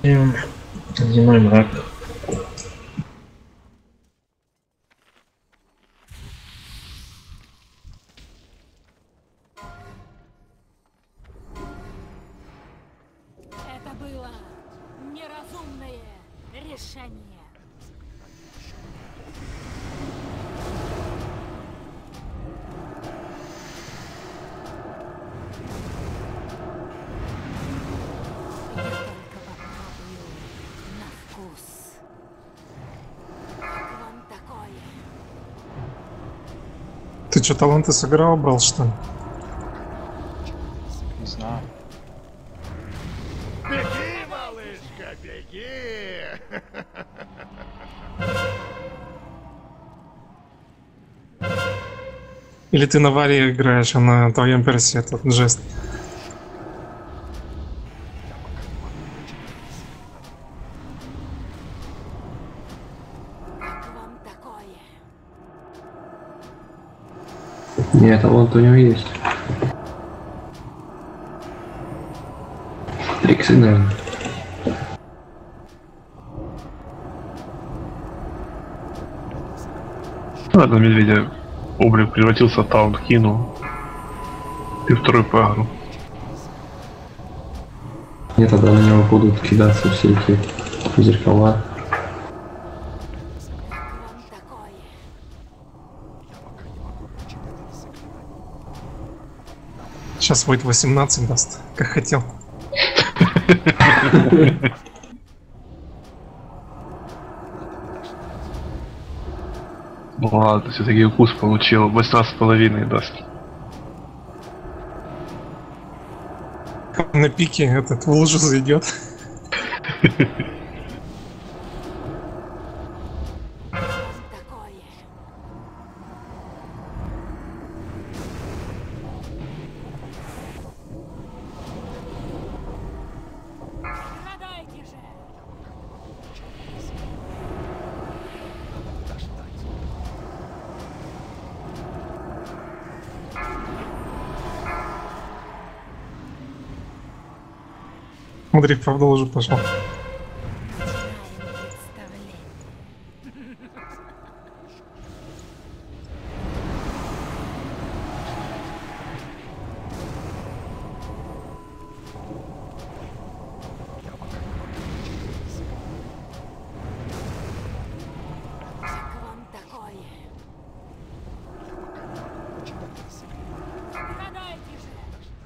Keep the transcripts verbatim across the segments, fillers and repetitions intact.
Эм, Ледяной мрак. Это было неразумное решение. Я только попробую на вкус. Как вам такое? Ты что, таланты сыграл, брал, что ли? Не знаю. Беги, малышка, беги! Или ты на варе играешь, а на твоем персе этот жест? Как вам такое? Нет, талант у него есть. Триксы, наверное. Ладно, медведя облик превратился, таунт кинул. И второй по агру. Нет, тогда на него будут кидаться все эти зеркала. Как вам такое? Сейчас будет восемнадцать даст, как хотел. Ну ладно, все-таки укус получил. восемнадцать с половиной даст. На пике этот в лужу зайдет. Как вам такое? Страдайте же! Смотри, правда уже пошел. Начинаем представление. Как вам такое? Страдайте же!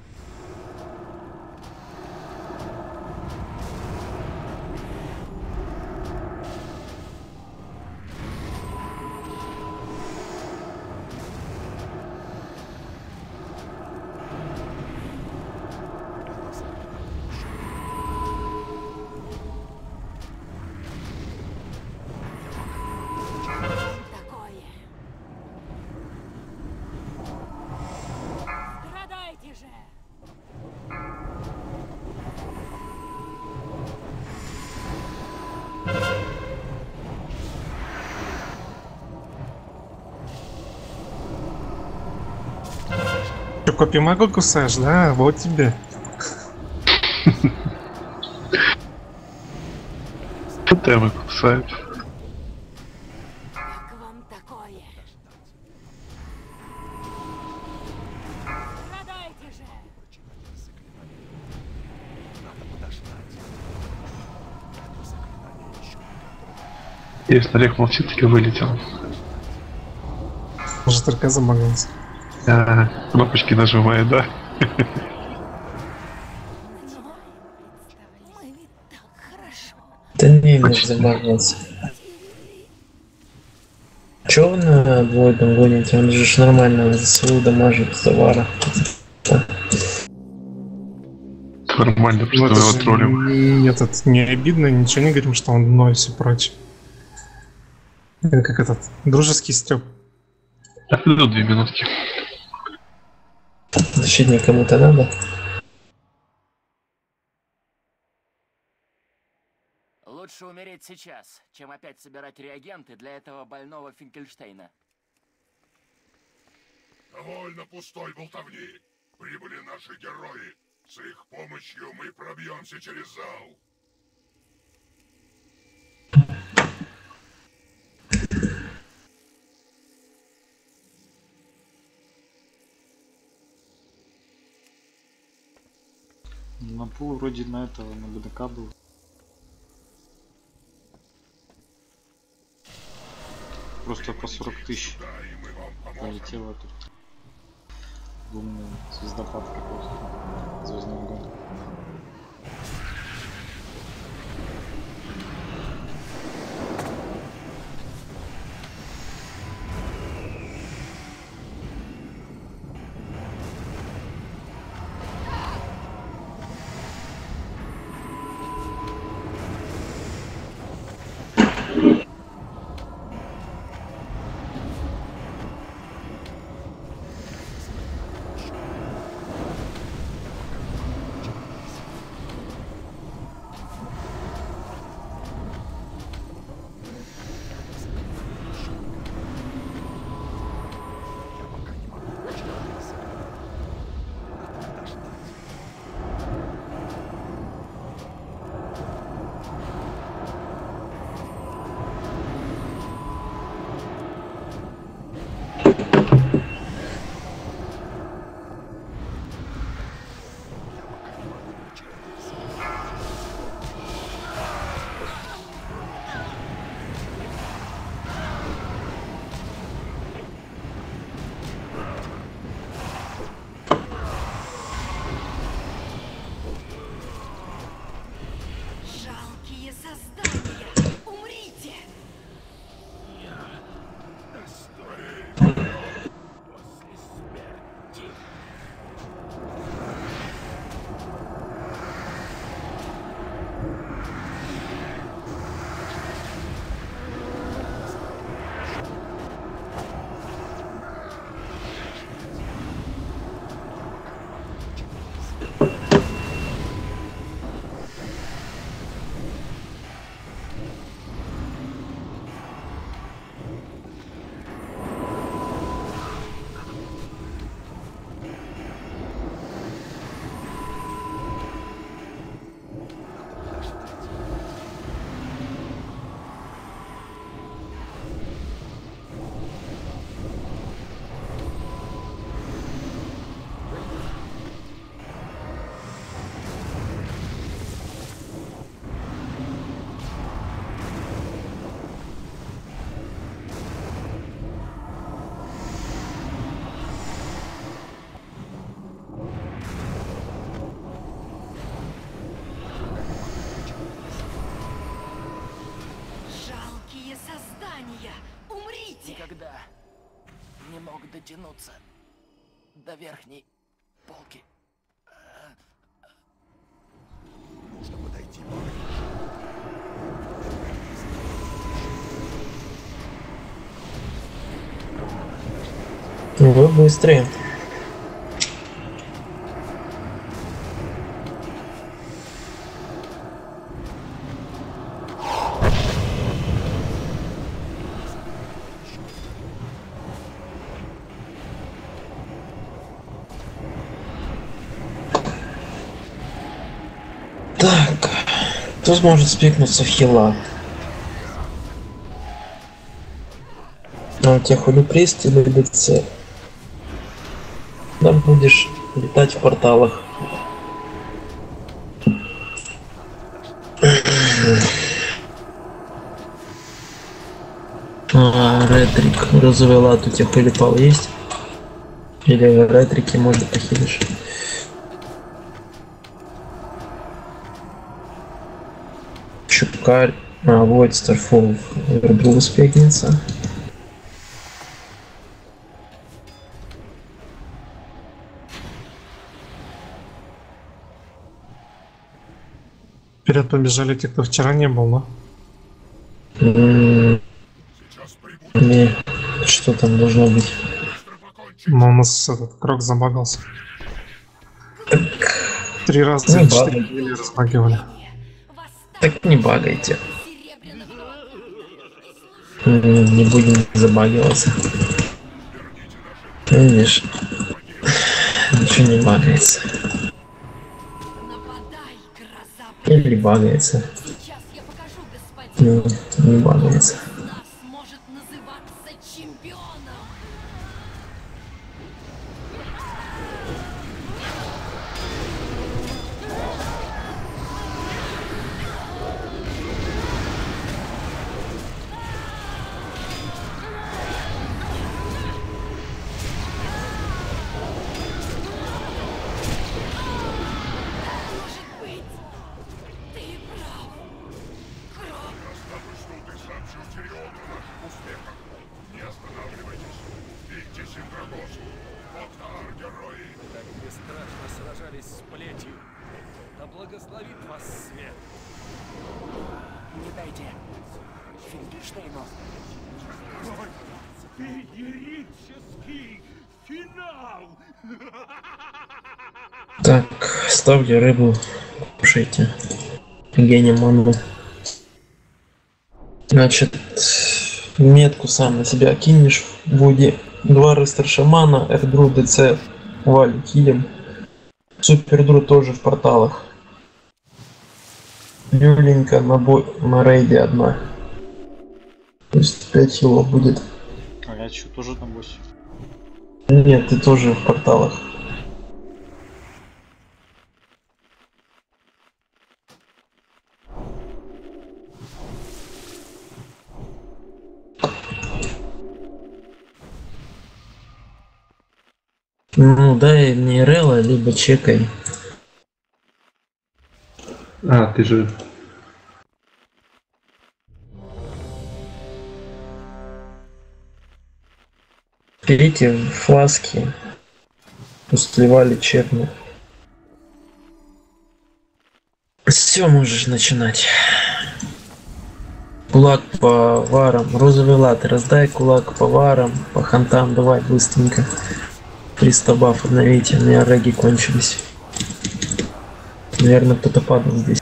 Как вам такое? Страдайте же! Что, копимагу кусаешь, да? Вот тебе. Тотемы кусают. Как вам такое? Страдайте же! Если Олег молчит, таки вылетел. Может, только замагался. А, кнопочки нажимает, да? Мы ведь так хорошо. Да не, не забагался. Чё вы на двойном гоните? Он же ж нормально за свою дамажит с товара. Нормально, Ну, просто это его же троллим. не, этот, не обидно, ничего не говорим, что он ноль и все прочее. Это как этот, дружеский стёб. Так, идут две минутки. Защитник кому-то надо? Лучше умереть сейчас, чем опять собирать реагенты для этого больного Финкельштейна. Довольно пустой болтовни. Прибыли наши герои. С их помощью мы пробьемся через зал. На пул вроде на этого, на БДК был. Просто по сорок тысяч полетело тут. Думаю, звездопад какой-то. Звездный огонь. Жалкие создания! Умрите! Жалкие создания! Умрите! Никогда не мог дотянуться до верхней полки. Нужно подойти. Вы быстрее. Так, кто сможет спикнуться в хила? А у тебя холиприст или лице? Да, будешь летать в порталах. А, ретрик, розовый лад у тебя холипал есть? Или в ретрике может похилишь? Щупкарь, а, вот Старфол, Вербил успехнется. Вперед побежали те, кто вчера не был, да? М, Не, что там должно быть? Но у нас этот крок забагался. Три раза за Ну, четыре багай. недели разбагивали. Так не багайте. Серебряного М, Не будем забагиваться. Видишь, ничего не багается. нападай, гроза! Или багается. Сейчас я покажу господину, Не, не багается. нас может называться чемпионом! страшные монстры. Феерический финал! Так, ставьте рыбу, кушайте. Гений ману. Значит, метку сам на себя кинешь в Вуди. Два рыстер шамана, эрдру, ДЦ, вали, килем. Супердру тоже в порталах. Юленька на, бой, на рейде одна. То есть пять хилов будет. А я что, тоже на боссе? Нет, ты тоже в порталах. Ну, дай мне релла, либо чекай. А, ты же... Берите фласки. Сливали чекну. Все, можешь начинать. Кулак по варам. Розовый латы. Раздай кулак по варам. По хантам. Давай быстренько. триста баф обновите. У меня реги кончились. Наверное, кто-то падал здесь.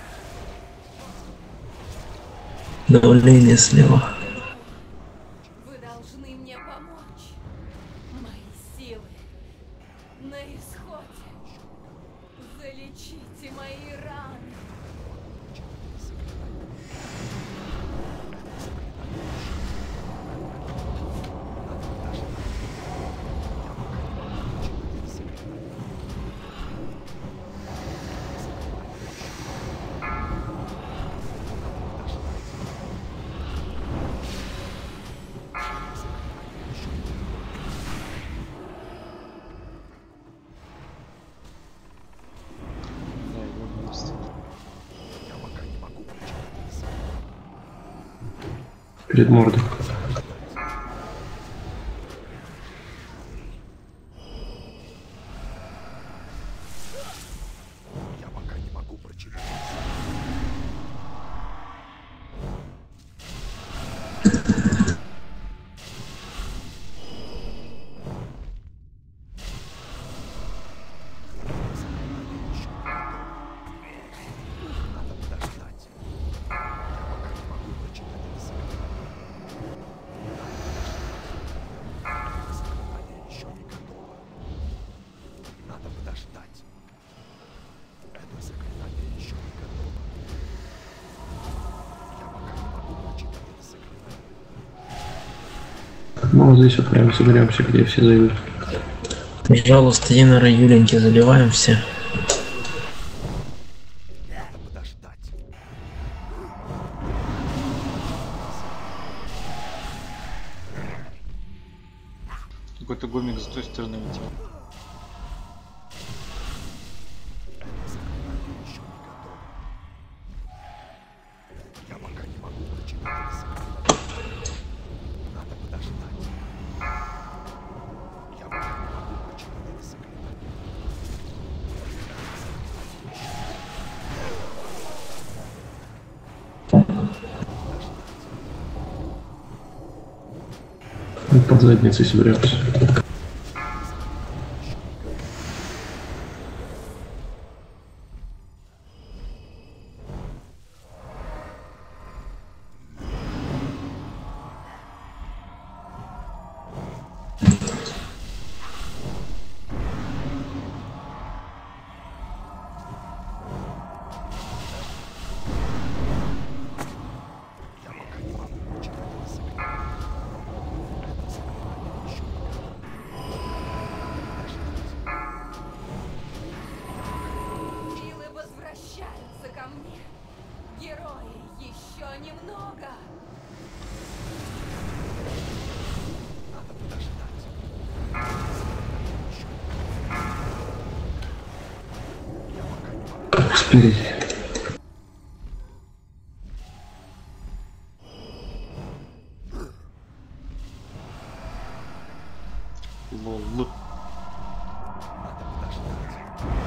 Давление слева. Вы должны мне помочь. Мои силы на исходе. Залечите мои раны. Да, его есть. Перед мордой. Я пока не могу прочитать. Надо подождать. Я пока не могу прочитать это заклинание. Заклинание еще не готово. Надо подождать. Это заклинание еще не готово. Я пока не могу прочитать это заклинание. Ну, вот здесь вот прям соберемся, где все зайдут. Пожалуйста, Инора Юленьки заливаем все. Надо подождать. Какой-то гомик с той стороны летел. Это заклинание еще не готово. Я пока не могу прочитать это заклинание. Надо подождать. Я пока не могу прочитать это заклинание. Ну, под задницей соберемся. Я пока не могу прочитать это заклинание. Это заклинание еще не готово. Силы возвращаются ко мне. Герои, еще немного. Надо подождать. Я пока не могу. Спереди. Лол. Надо подождать.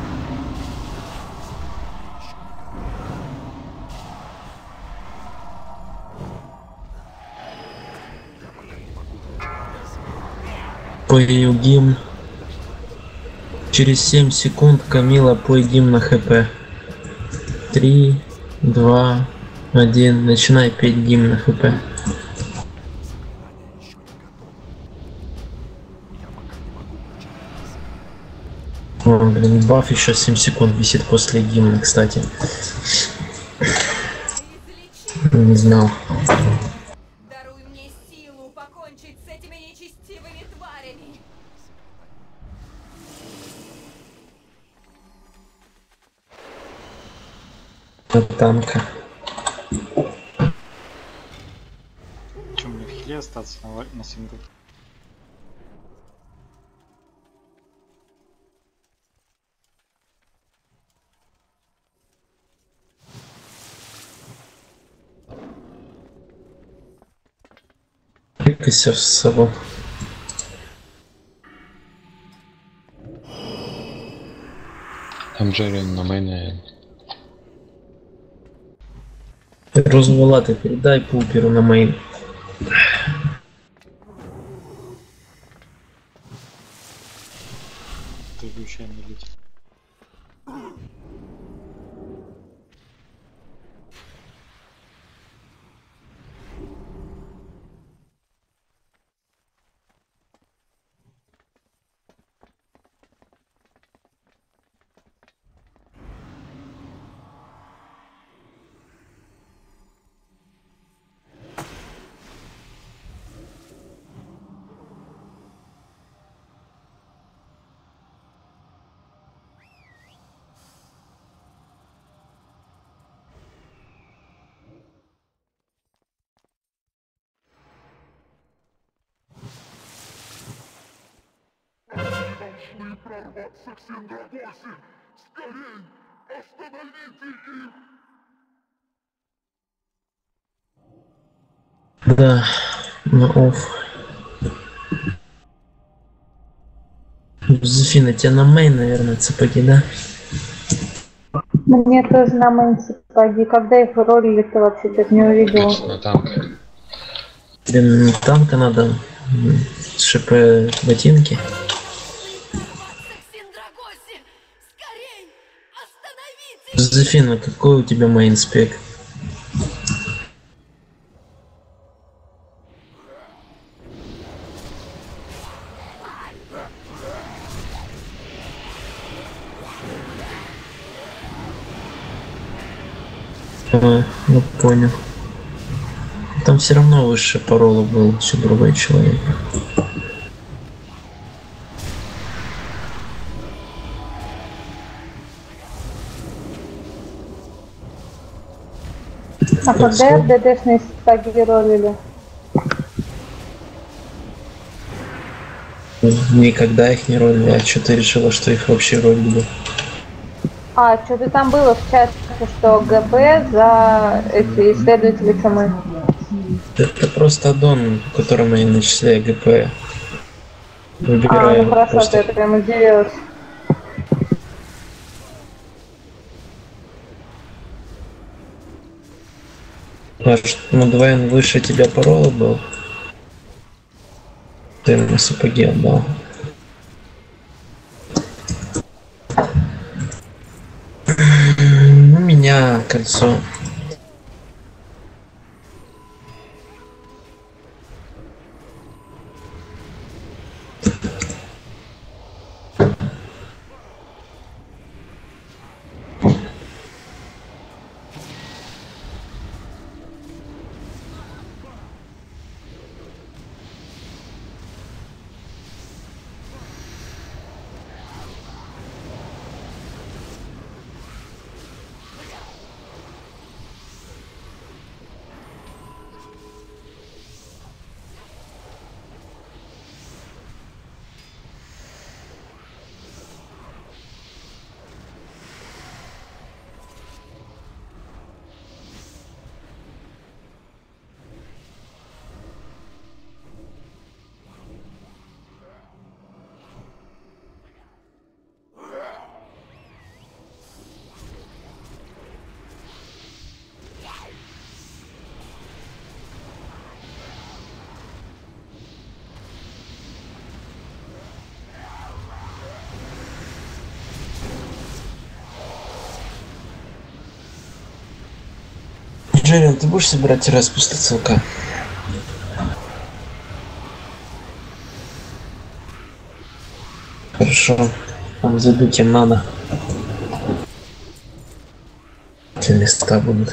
Еще не готово. Пою гимн. Через семь секунд Камила пой гимн на хп. Три, два, один. Начинай петь гимн на хп. Еще не готов. Я пока не могу участвовать. О, блин, баф еще семь секунд висит после гимна, кстати. Излечи. Не знал. Даруй мне силу покончить с этими нечестивыми тварями. На танка. Чем мне в хиле остаться на, ва- на сингл? Кликайся в сову. Там Джерин на мейне. Розвелата передай пуперу на мейн. Ты включай летит. Должны прорваться к Синдрагосе! Скорей! Остановите их! Да, ну оф. Зефина, тебе на мейн, наверное, сапоги, да? Мне тоже на мейн сапоги. Когда их ролили-то вообще так не увидела. На танк. Блин, танка надо. м, ШП ботинки. Прорваться к Синдрагосе. Скорей! Остановите! Зефина, какой у тебя мейн спек? А, ну понял. Там все равно выше парола был, все другой человек. А когда РДДшные сапоги ролили? Никогда их не ролили, а что ты решила, что их вообще ролили? А, что-то там было в чате, что ГП за эти исследователи ЦМ. Это просто аддон, в котором я начисляю ГП. А, Выбираю ну хорошо, просто... ты прям удивилась. Аж, ну, Двоен выше тебя парола был. Ты ему сапоги отдал. У меня кольцо. Джерин, ты будешь собирать распуск ЦЛК? Хорошо. Там забить им надо. Эти места будут.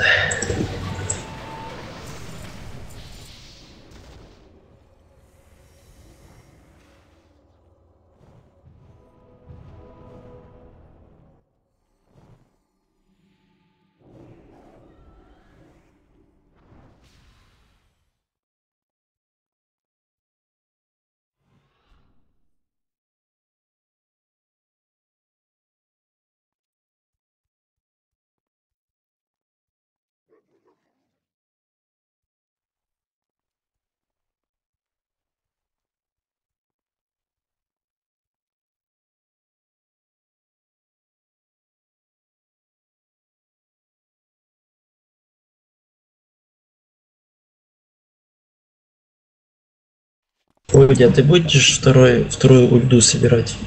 Володя, а ты будешь второй, вторую ульду собирать?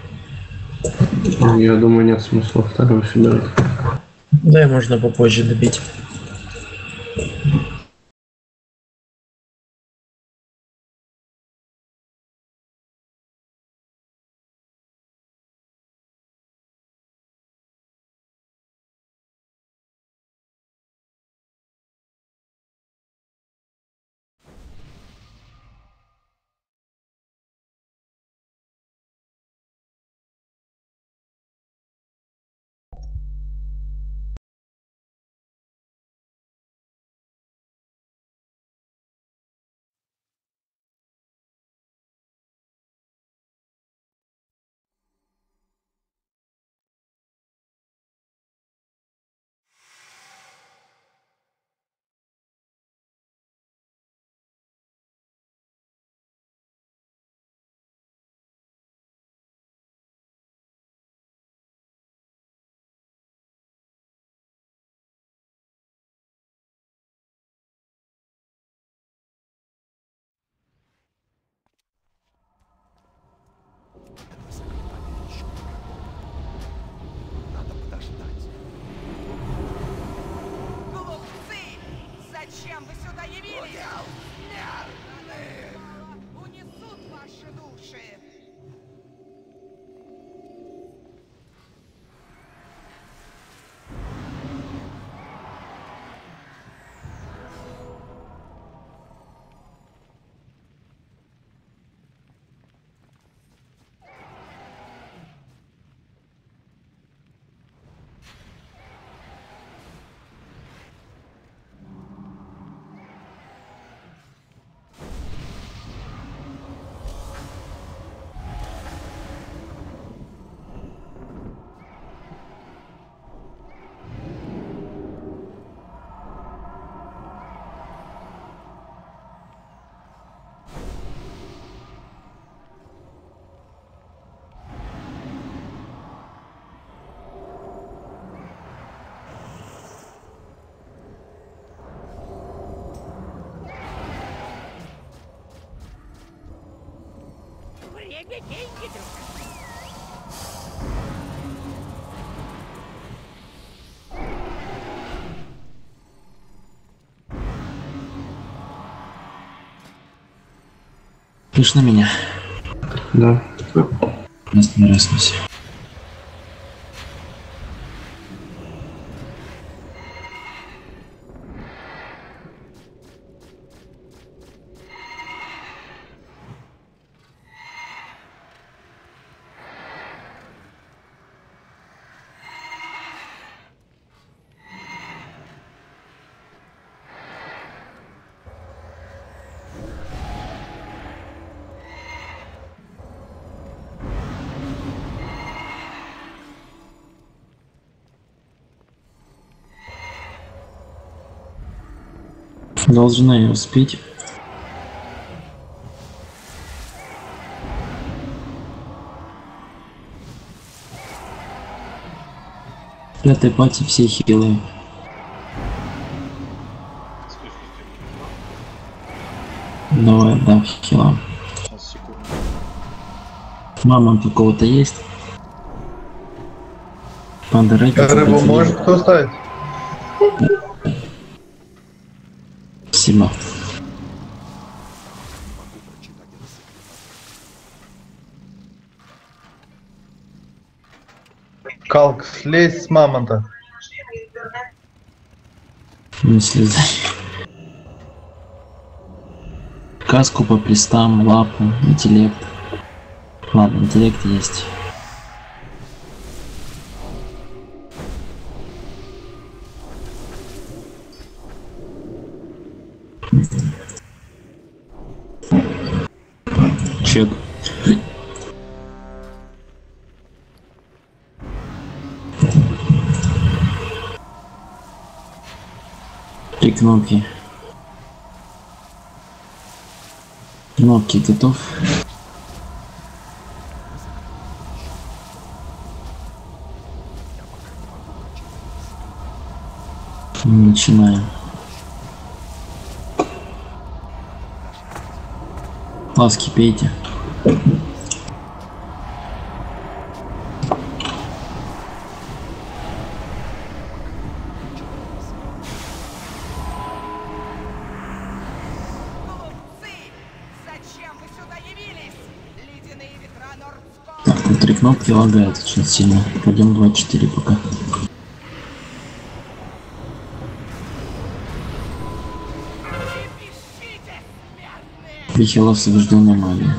Я думаю, нет смысла вторую собирать. Да, можно попозже добить. Надо подождать. Глупцы! Зачем вы сюда явились? Унесут ваши души! Время деньги, друг. Слышно меня? Да. Нас не раснулся. Должна я успеть. Пятой пати все хилы. Давай, да, хила. Сейчас, секунду. Мама какого-то есть? Панда Рэпид. Рыбу может кто ставить? Спасибо. Могу прочитать энциклопедию. Калк, слезь с мамонта. Не слезай. Каску по плестам, лапу, интеллект. Ладно, интеллект есть. Чек. Три кнопки. Кнопки готов. Начинаем. Ласки пейте. Так, тут три кнопки лагают очень сильно. Пойдем двадцать четыре пока. Три хила освобожденная магия.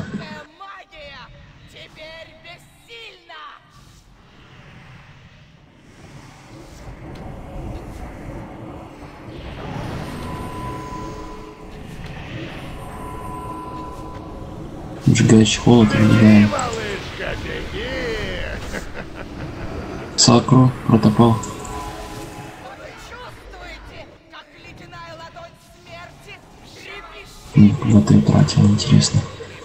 Сжигающий холод разбегаем. Сакру, протопал. Куда ты тратил, интересно.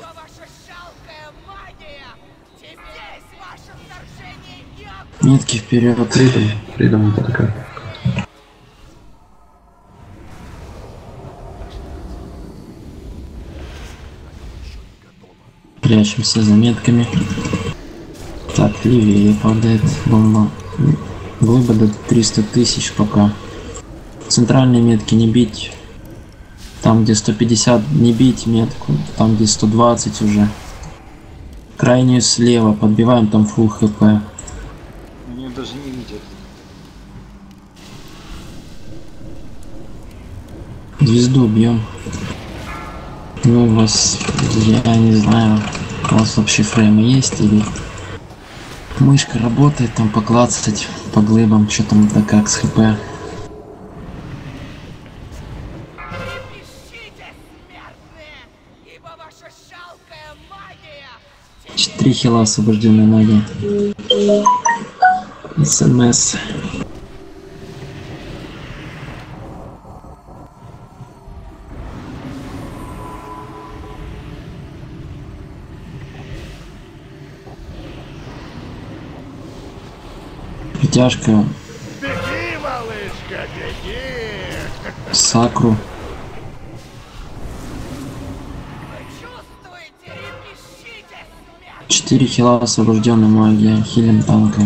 Метки вперед. Фридом, Фридом ПТК. Прячемся за метками. Так, левее падает бомба. Глыба до триста тысяч пока. Центральные метки не бить. Там где сто пятьдесят не бить метку. Там где сто двадцать уже. Крайнюю слева подбиваем, там фулл хп. Меня даже не видят. Звезду бьем. Ну у вас, я не знаю, у вас вообще фреймы есть или мышка работает, там поклацать по глыбам, что там да как с хп. Три хила освобожденной магии. СМС. Притяжка. Беги, малышка, беги! Сакру. Четыре хила освобожденной магии, хилим танка.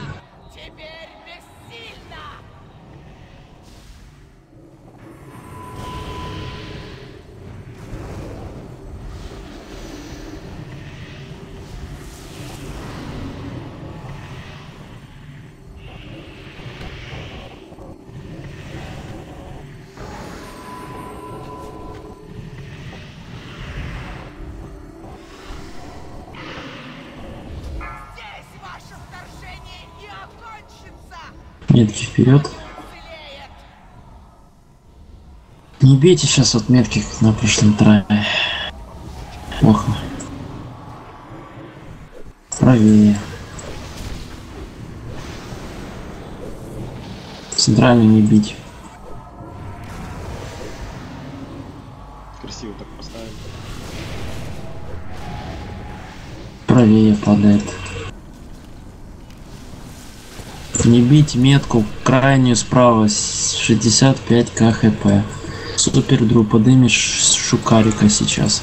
Метки вперед. Не бейте сейчас от метки, как на прошлом трае. Плохо. Правее. Центрально не бить. Красиво так поставили. Правее падает. Не бить метку крайнюю справа, шестьдесят пять ка хп. Супер Дру, подымешь Шукарика сейчас.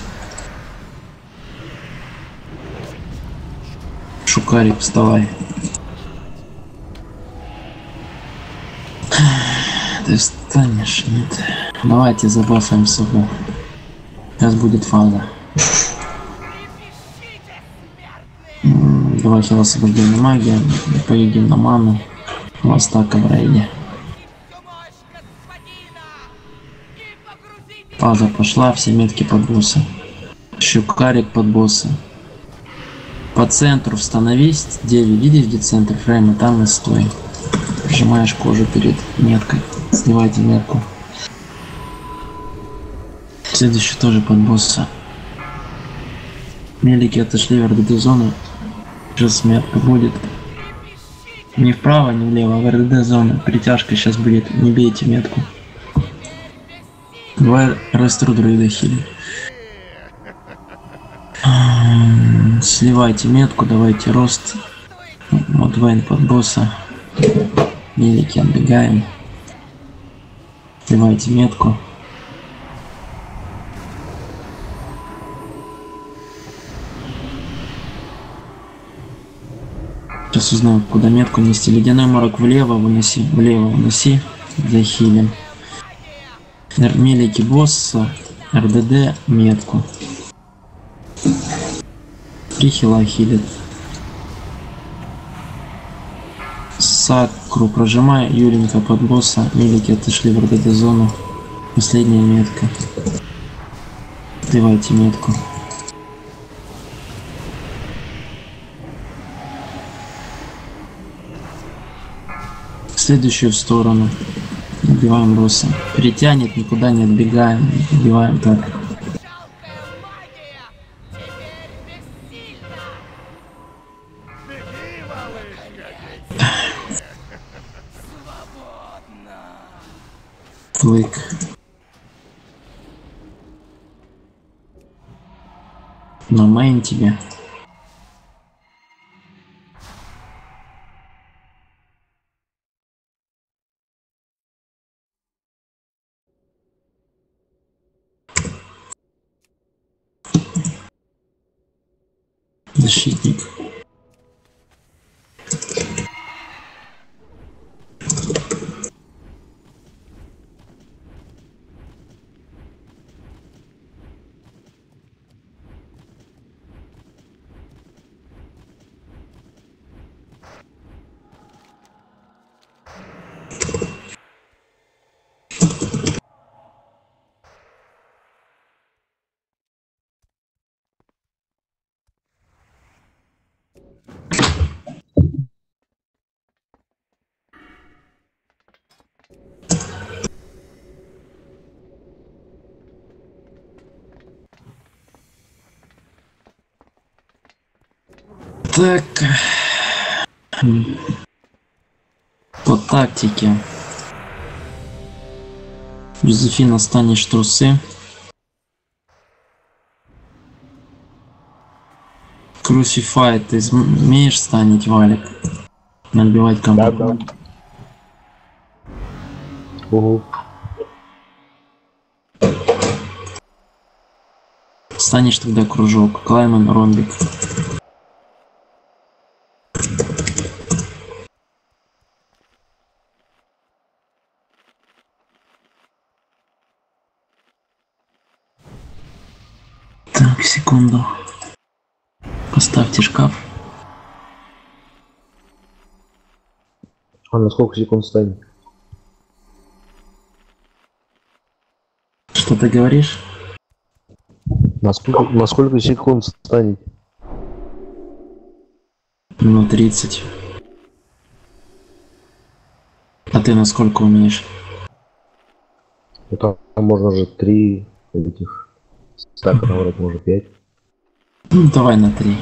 Шукарик, вставай. Ты встанешь, нет? Давайте забафаем сову. Сейчас будет фаза. М, Два хила освобождения магия. Поедем на ману. Ластака в рейде. Фаза пошла, все метки под босса. Щукарик под босса. По центру становись. девять, видишь, где центр фрейма, там и стой. Сжимаешь кожу перед меткой. Сливайте метку. Следующий тоже под босса. Мелики отошли в эр дэ дэ зону. Сейчас метка будет. Не вправо, не влево, а в эр дэ дэ зону. Притяжка сейчас будет. Не бейте метку. Давай рестру друида хили. Сливайте метку, давайте рост. Вот Вейн под босса. Мелики отбегаем. Сливайте метку. Сейчас узнаем, куда метку нести. Ледяной морок влево выноси, влево выноси, захилим. Мелики босса, эр дэ дэ метку. Три хила хилит. Сакру прожимай, Юленька под босса, мелики отошли в эр дэ дэ зону. Последняя метка. Сливайте метку. Следующую в сторону. Убиваем босса. Перетянет, никуда не отбегаем. Убиваем так. Флык. На мейн тебе. Защитник. Так, по тактике. Жозефина, станешь трусы. Crucify, ты умеешь станить, Валик? Набивать команду. Да, да. Угу. Станешь тогда кружок. Клайман, ромбик. Так, секунду. Поставьте шкаф. А на сколько секунд станет? Что ты говоришь? На сколько, на сколько секунд станет? Ну, тридцать. А ты на сколько умеешь? Ну, там можно же три этих. Так, наоборот, может пять. Ну, давай на три.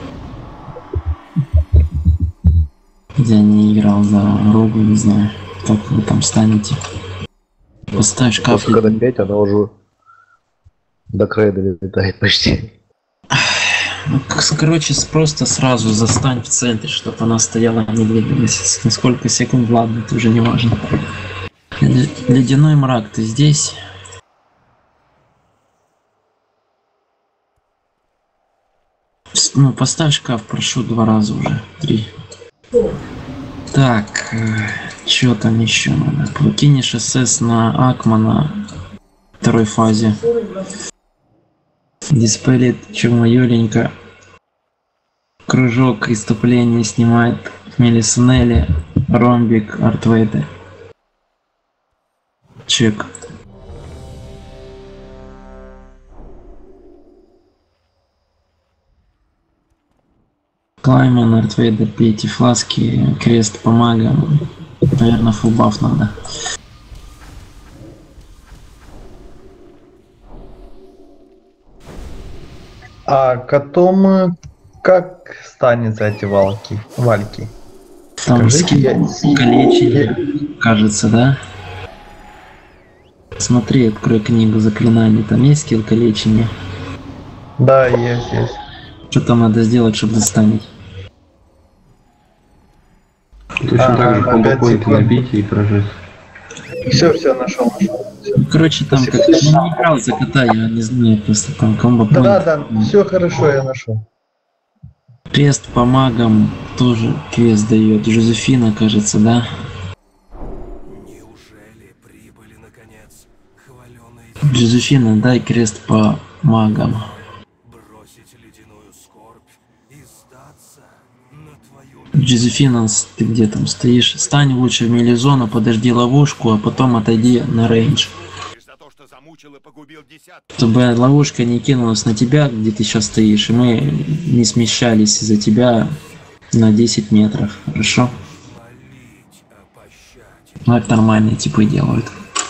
Я не играл за Рогу, не знаю, как вы там станете. Поставь шкаф. Когда пять, она уже до края долетает почти. Ну, короче, просто сразу застань в центре, чтобы она стояла, не двигалась. На сколько секунд, ладно, это уже не важно. Ледяной мрак, ты здесь? Ну, поставь шкаф, прошу, два раза уже. Три. Так, э, что там еще надо? Покинешь СС на Акмана. второй фазе. Диспелит, чему Юленька. Кружок иступления снимает Мелисунели, Ромбик, Артвейдер. Чек. Клаймен, Артвейдер, пейте фласки, крест по магам. Наверное, фулбаф надо. А котом как станет за эти валки? Вальки? Там Скажите, скилл калечили, кажется, да? Смотри, открой книгу заклинаний, там есть скилл калечения? Да, есть, есть. Что там надо сделать, чтобы достанить? Точно А, так же на комбо пять поинты секунд. набить и прожать. Все, все, нашел, нашел. Короче, там как-то я не играл за кота, я не знаю, просто там комбо Да, поинт. да, да, все хорошо, я нашел. Крест по магам тоже квест дает. Жозефина, кажется, да? Жозефина, дай крест по магам. Жозефина, ты где там стоишь? Стань лучше в милизону, подожди ловушку, а потом отойди на рейндж. Чтобы ловушка не кинулась на тебя, где ты сейчас стоишь, и мы не смещались из-за тебя на десять метров, хорошо? Ну, это нормальные типы делают.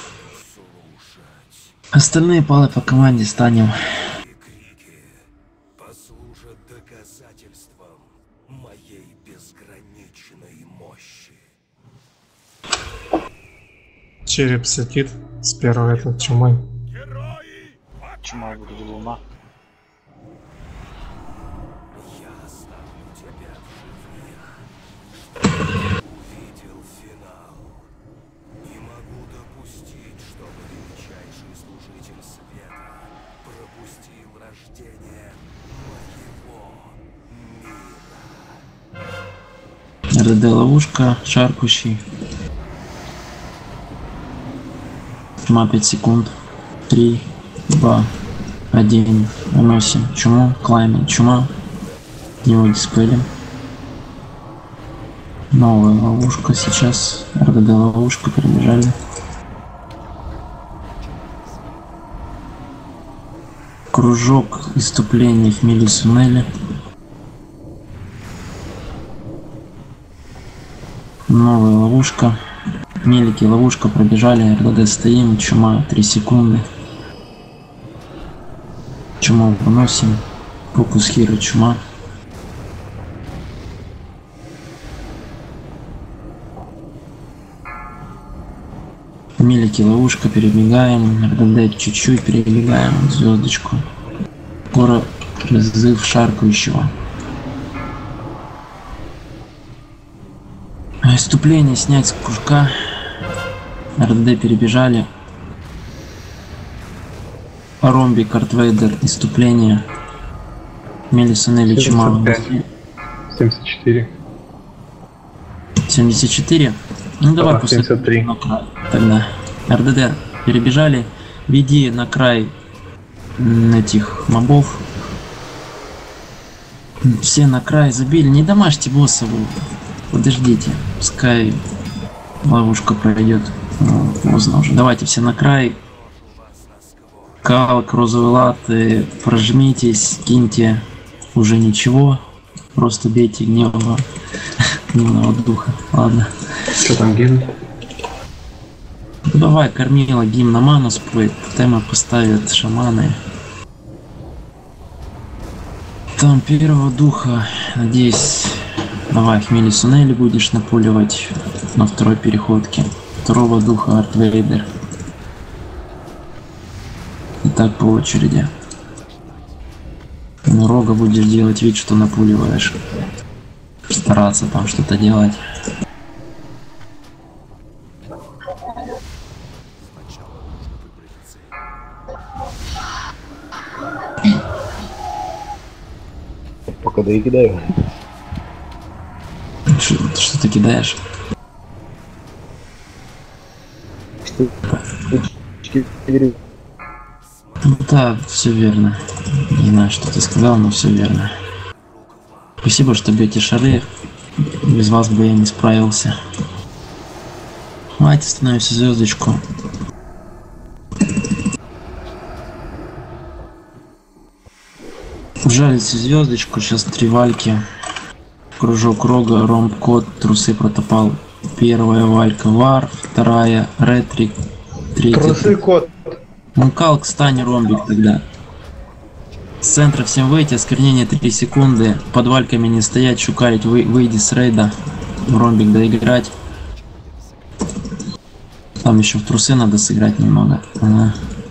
Остальные палы по команде станем. Череп сидит с первой этой чумой. Чума будет луна. РД ловушка, шаркущий. Тьма пять секунд. три, два, один. Выносим чуму, клайминг, чума. Его диспелим. Новая ловушка сейчас. РД ловушка, пробежали. Кружок иступлений в Мелисунели. Новая ловушка. Мелики, ловушка, пробежали. РД стоим. Чума три секунды. Чуму выносим. Фокус хиро, чума. Мелики, ловушка, перебегаем. РД чуть-чуть перебегаем. Звездочку. Скоро призыв шаркающего. Иступление снять с кружка. РД перебежали. Ромбик, Артвейдер, иступление. Мелисунели, чума. семьдесят четыре. семьдесят четыре? Ну давай Да, после семьдесят три. на край. Тогда РДД перебежали. Веди на край этих мобов. Все на край забили. Не домашьте босса вы. Подождите. Пускай ловушка пройдет. Ну, поздно уже. Давайте все на край. Калк, розовые латы. Прожмитесь, киньте. Уже ничего. Просто бейте гневного, гневного духа. Ладно. Что там гимн? Давай, кормила гимн на ману споет, тема поставят шаманы. Там первого духа, надеюсь, давай Мелисунели будешь напуливать на второй переходке. Второго духа Артвейдер. И так по очереди. Ну, Рога будешь делать вид, что напуливаешь. Стараться там что-то делать. Пока да и кидаю. Что, что ты кидаешь? Что? Да, все верно. Не знаю, что ты сказал, но все верно. Спасибо, что бьете шары. Без вас бы я не справился. Давайте становимся звездочку. Ужалите звездочку, сейчас три вальки. Кружок рога, ромб, кот, трусы, протопал. Первая валька вар, вторая ретрик, третья. Трусы, кот. Мункалк, стань, ромбик тогда. С центра всем выйти, осквернение три секунды. Под вальками не стоять, шукарить, вы, выйди с рейда. Ромбик доиграть. Там еще в трусы надо сыграть немного. Ага.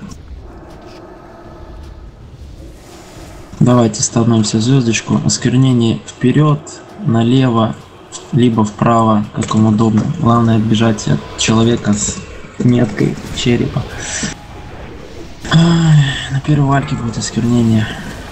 Давайте становимся звездочку. Осквернение вперед, налево, либо вправо, как вам удобно. Главное отбежать от человека с меткой черепа. Ай, на первой вальке будет осквернение.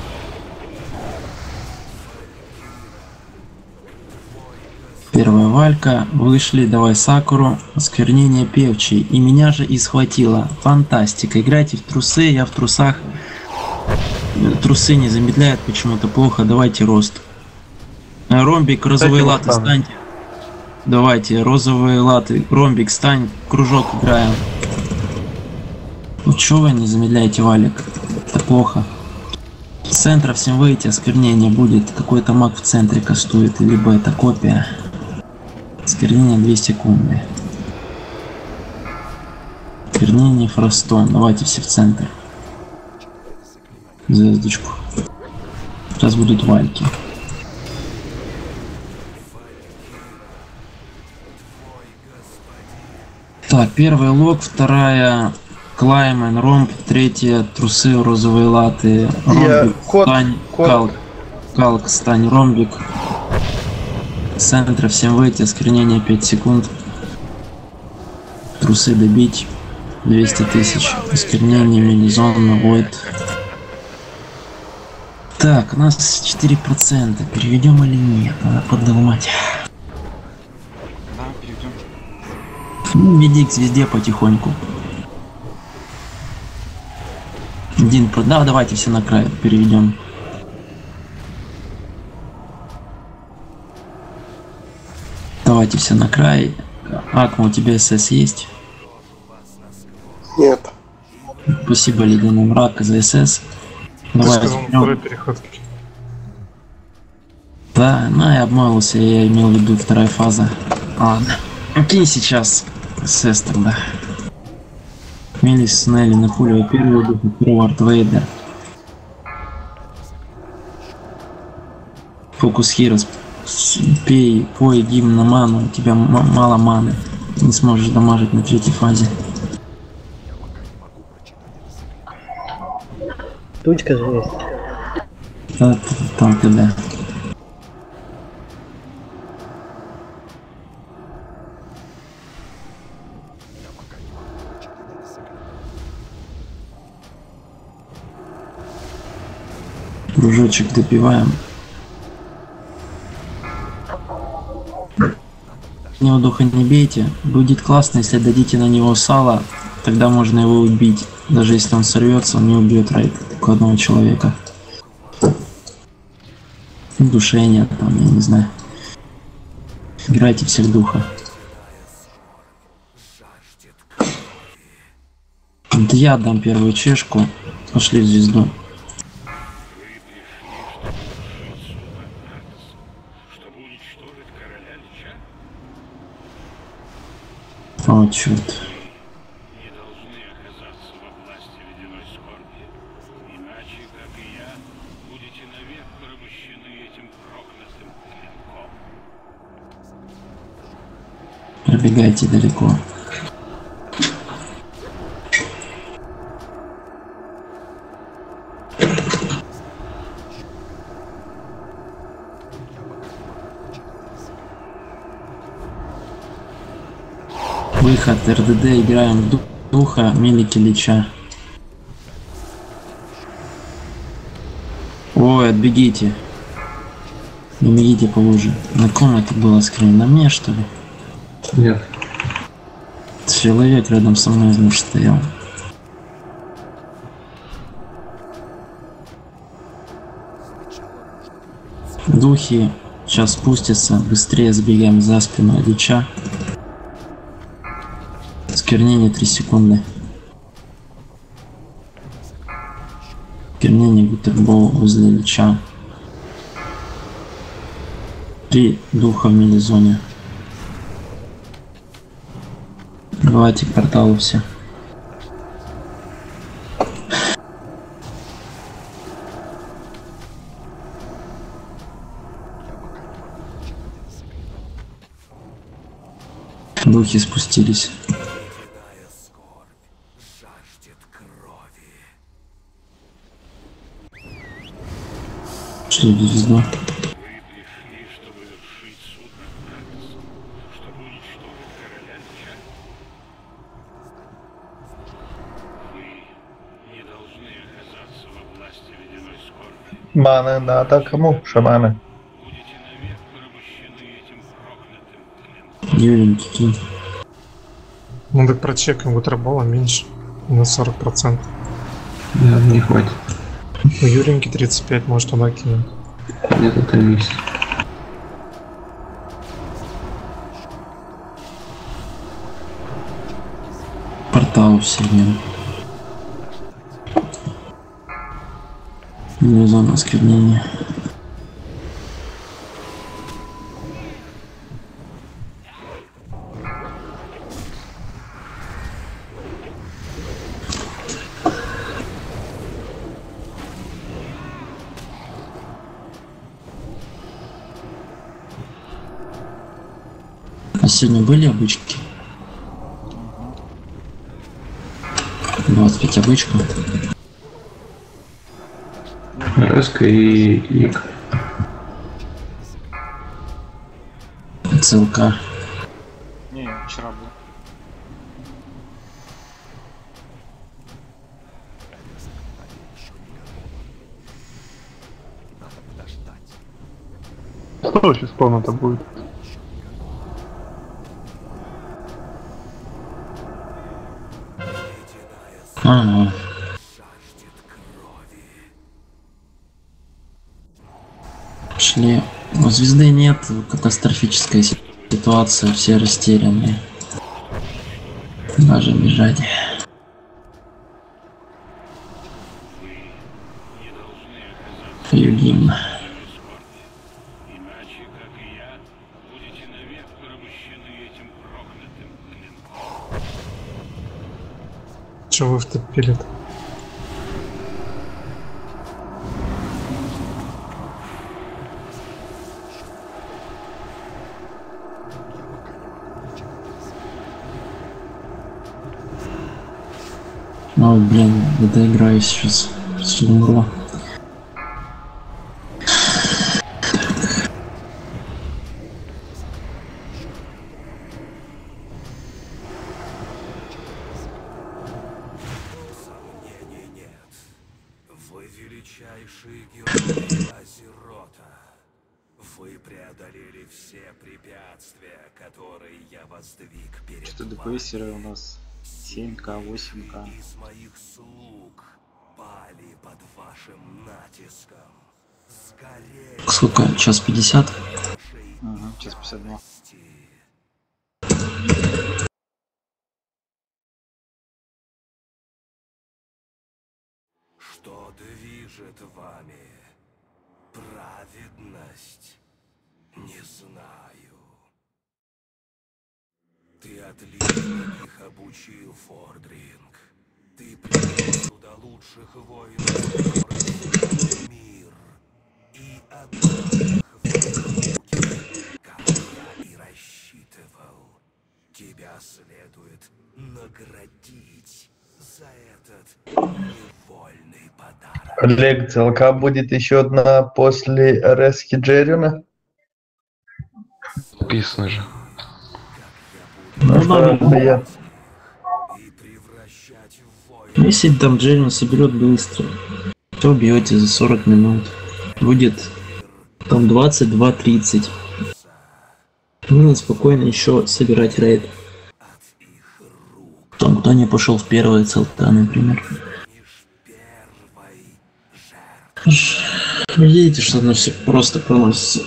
Первая валька. Вышли, давай Сакуру. Осквернение певчий. И меня же и схватило. Фантастика. Играйте в трусы, я в трусах. Трусы не замедляют почему-то плохо. Давайте рост. Ромбик, розовые латы, станьте. Давайте, розовые латы. Ромбик, стань. Кружок играем. Ну чё вы не замедляете валик? Это плохо. С центра всем выйти, осквернение будет. Какой-то маг в центре кастует, либо это копия. Осквернение две секунды. Осквернение фростон. Давайте все в центр. Звездочку. Сейчас будут вальки. Так, первый лог, вторая Клаймен, ромб, третья трусы, розовые латы, ромбик, кот, стань, кот. калк, калк, стань, ромбик. С центра всем выйти, осквернение пять секунд. Трусы добить, двести тысяч, осквернение, мелизон, войд. Так, у нас четыре процента, переведем или нет, надо подумать. Да, перейдем. Ну, веди к звезде потихоньку. Один про... Да, давайте все на край переведем. Давайте все на край. Акма, у тебя СС есть? Нет. Спасибо, Ледяной мрак, за СС. Давай возьмем. Да, ну я обмолвился, я имел в виду вторая фаза. Ладно. Окей, сейчас СС тогда. Мелис, Снелли, Напулева, первый дух, первый Артвейдер. Фокус Хирос. Пей, пой гимн на ману, у тебя мало маны. Не сможешь дамажить на третьей фазе. Тучка же есть. Да, там тогда. Кружочек допиваем. Него духа не бейте. Будет классно, если дадите на него сало, тогда можно его убить. Даже если он сорвется, он не убьет рейд только одного человека. Душение там, я не знаю. Играйте всех духа. Да я отдам первую чешку. Пошли в звезду. О, черт. Пробегайте далеко. Выход РДД, играем в духа, милики лича. Ой, отбегите. Не бегите по луже. На ком это было скрин? На мне, что ли? Нет. Человек рядом со мной, значит, стоял. Духи сейчас спустятся, быстрее сбегаем за спину Лича. Сквернение три секунды. Сквернение бутербол возле Лича. Три духа в мили-зоне. Давайте к порталу все. Духи спустились. Шли в звезду. Маны надо кому? Шаманы. Юренький кинь. Ну так прочекаем, бутербола меньше. На сорок процентов. Да, не хватит. У Юреньки тридцать пять, может туда кинем. Где-то там есть. Портал все нет. Зона осквернения. А сегодня были обычки? двадцать пять обычка. Резко и ик. Целка. Не, вчера был. Что сейчас комната будет? Ага. Шли. У звезды нет, катастрофическая ситуация, все растерянные. Даже бежать. Югим. Чего вы втопили-то? Ой, блин, я доиграюсь сейчас. Сейчас умру. Вы величайшие герои Азерота. Вы преодолели все препятствия, которые я воздвиг перед Что вами. ДПСеры у нас семь ка, восемь ка. Из моих слуг пали под вашим натиском. Скорее. Сколько? Час пятьдесят? Ага, час пятьдесят два. Что движет вами? Праведность? Не знаю. Ты отлично их обучил, Фордринг. Ты привел сюда лучших воинов, которые мир, и отдал их в руки, как я и рассчитывал. Тебя следует наградить за этот невольный подарок. Олег, целка будет еще одна после Рески Джерина? Написано же. Ну, что да, я... Если там Джерин соберет быстро, то бьете за сорок минут. Будет там двадцать два тридцать. Можно спокойно еще собирать рейд. Там кто не пошел в первое целка, например. Вы видите, что оно все просто проносится.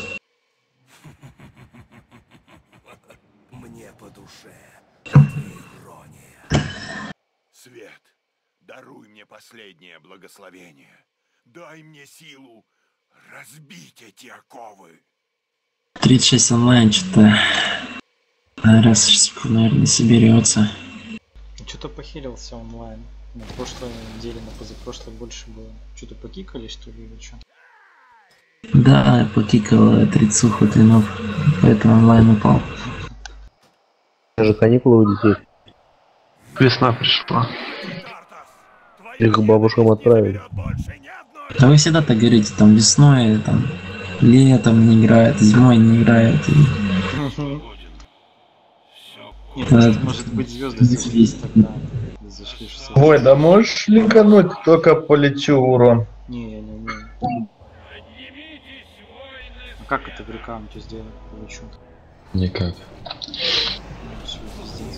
Мне по душе ирония. Свет, даруй мне последнее благословение. Дай мне силу разбить эти оковы. тридцать шесть онлайн, что-то раз сейчас, наверное, соберется. Что-то похилился онлайн. На прошлой неделе, на позапрошлой больше было. Что-то покикали, что ли, или что? Да, я покикал тридцуху твинов, поэтому онлайн упал. Даже каникулы у детей. Весна пришла. Их к бабушкам отправили. Да вы всегда так говорите, там весной, там летом не играет, зимой не играет. И... Нет, может, может быть звезды сошлись тогда. Зашли, что... Ой, да можешь линкануть, только полечу урон. Не, я не умею. А как это в рекаунте сделать? Полечу. Никак. Ну, все, пиздец.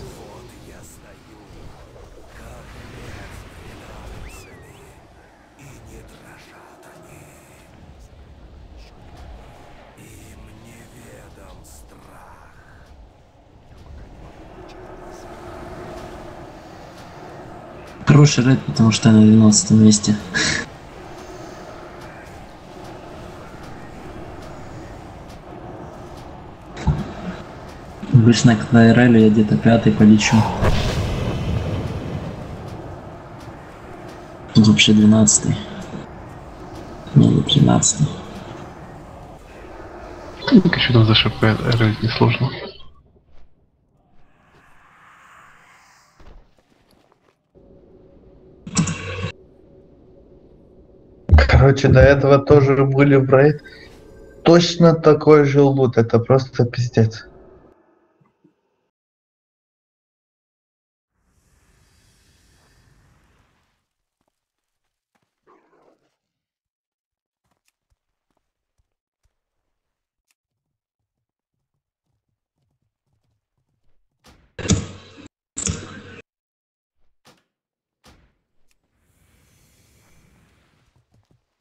Хороший рейд, потому что я на двенадцатом месте. Обычно к Найрелю я где-то пятый полечу. Тут вообще двенадцатый. Не, не тринадцатый. Еще там за ШП рейд несложно. Короче, до этого тоже были в рейд. Точно такой же лут, это просто пиздец.